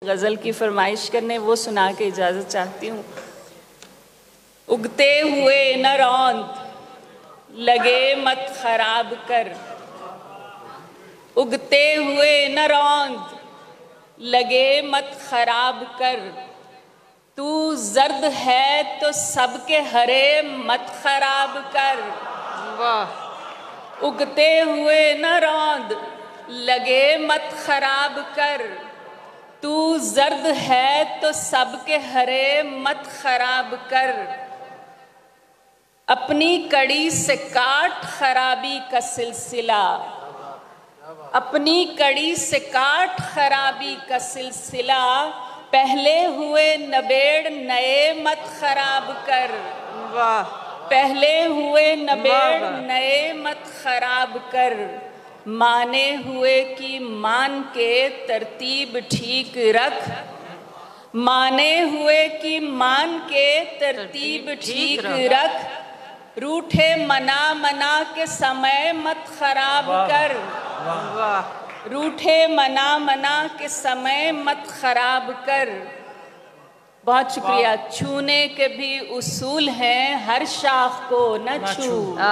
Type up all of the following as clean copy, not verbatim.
गज़ल की फरमाइश करने, वो सुना के इजाज़त चाहती हूँ। उगते हुए न रौंद लगे मत खराब कर, उगते हुए न रौंद लगे मत खराब कर, तू जर्द है तो सबके हरे मत खराब कर। वाह। उगते हुए न रौंद लगे मत खराब कर, तू जर्द है तो सबके हरे मत खराब कर। अपनी कड़ी से काट खराबी का सिलसिला, अपनी कड़ी से काट खराबी का सिलसिला, पहले हुए नबेड़ नए मत खराब कर। वाह। पहले हुए नबेड़ नए मत खराब कर, माने हुए की मान के तरतीब ठीक रख, माने हुए की मान के तरतीब ठीक रख, रूठे मना मना के समय मत खराब कर। रूठे मना मना के समय मत खराब कर। बहुत शुक्रिया। छूने के भी उसूल हैं, हर शाख को न छू।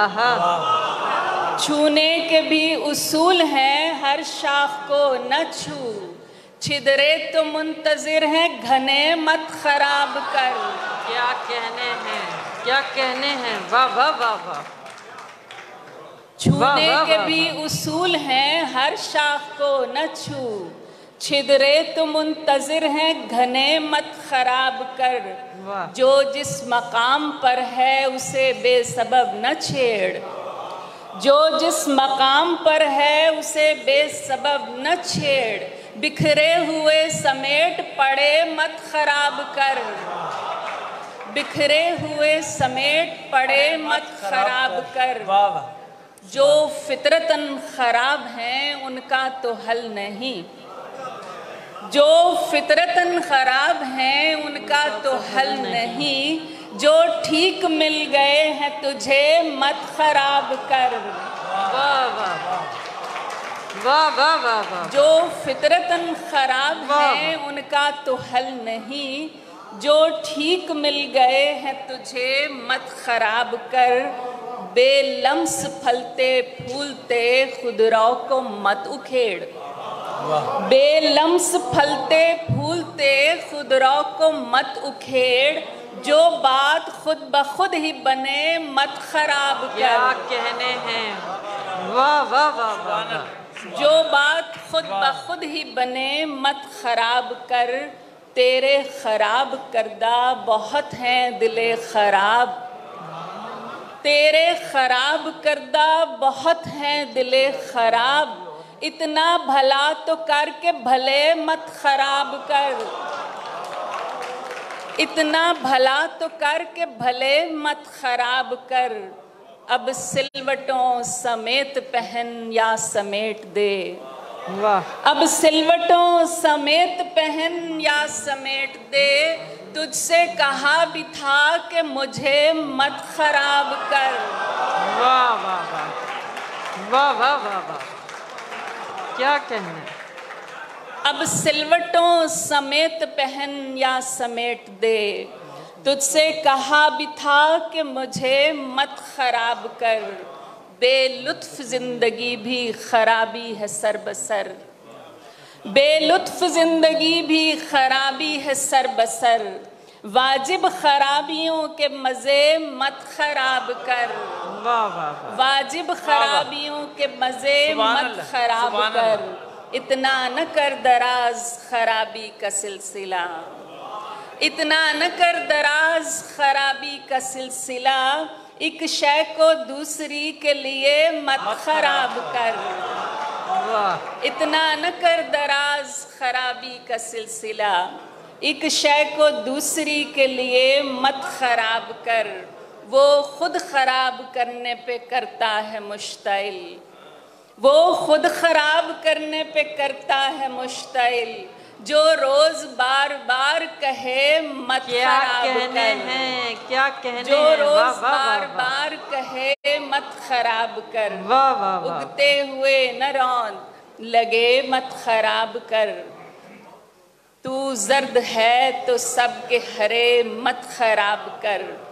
छूने के भी उसूल हैं, हर शाख को न छू, छिदरे तो मुंतजिर हैं घने मत खराब कर। क्या कहने हैं, क्या कहने हैं, वाह वाह वाह वाह। छूने के भी उसूल हैं, हर शाख को न छू, छिदरे तो मुंतजिर हैं घने मत खराब कर। जो जिस मकाम पर है उसे बेसबब न छेड़, जो जिस मकाम पर है उसे बेसबब न छेड़, बिखरे हुए समेट पड़े मत खराब कर। बिखरे हुए समेट पड़े मत खराब कर। जो फितरतन खराब हैं उनका तो हल नहीं, जो फितरतन खराब हैं उनका तो हल नहीं, जो ठीक मिल गए हैं तुझे मत खराब कर। वाह वाह वाह वाह वाह वाह। जो फितरतन खराब हैं उनका तो हल नहीं, जो ठीक मिल गए हैं तुझे मत खराब कर। बेलम्स फलते फूलते खुदरौ को मत उखेड़, बेलम्स फलते फूलते खुदरौ को मत उखेड़, जो बात खुद ब खुद ही बने मत खराब कर। क्या कहने हैं, वाह वाह वाह वाह। जो बात खुद ब खुद ही बने मत खराब कर, तेरे खराब करदा बहुत हैं दिले खराब, तेरे खराब करदा बहुत हैं दिले खराब, इतना भला तो करके भले मत खराब कर। इतना भला तो करके भले मत खराब कर। अब सिलवटों समेत पहन या समेट दे, अब सिलवटों समेत पहन या समेट दे, तुझसे कहा भी था कि मुझे मत खराब कर। वाह वाह वाह वाह वाह वाह वाह। क्या कहना। अब सिलवटों समेत पहन या समेट दे, तुझसे कहा भी था कि मुझे मत खराब कर। बेलुत्फ जिंदगी भी खराबी है सर बसर, बेलुत्फ जिंदगी भी खराबी है सर बसर, वाजिब खराबियों के मजे मत खराब कर। वाजिब खराबियों के मजे मत खराब कर, इतना न कर दराज खराबी का सिलसिला, इतना न कर दराज खराबी का सिलसिला, एक शय को दूसरी के लिए मत खराब कर। इतना न कर दराज खराबी का सिलसिला, एक शय को दूसरी के लिए मत खराब कर। वो खुद खराब करने पे करता है मुश्ताइल, वो खुद खराब करने पे करता है मुश्ताइल, जो रोज बार बार कहे मत खराब कर। क्या कहने हैं, क्या कहने जो हैं, रोज बार बार कहे मत खराब कर। उगते हुए न रौंद लगे मत खराब कर। तू जर्द है तो सबके हरे मत खराब कर।